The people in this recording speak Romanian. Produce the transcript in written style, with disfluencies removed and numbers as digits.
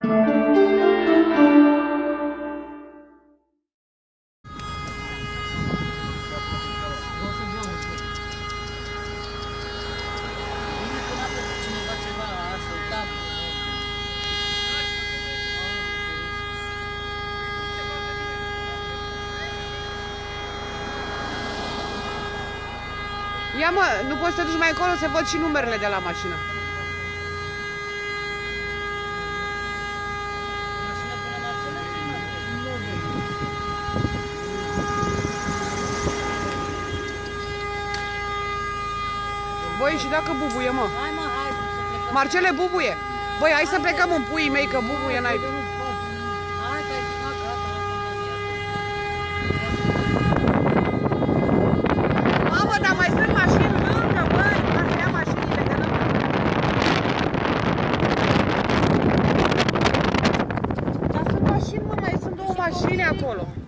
Ia mă, nu poți să te duci mai încolo să văd și numerele de la mașină. Băi, și dacă bubuie, mă? Hai mă, hai să plecăm. Marcele, bubuie! Băi, hai să plecăm în puii mei, că bubuie n-ai. Hai că ai filmat, gata, Mamă, dar mai sunt mașini lângă, băi! Ca să ia mașinile de lângă. Dar sunt mașini, mă, mai sunt două mașini acolo.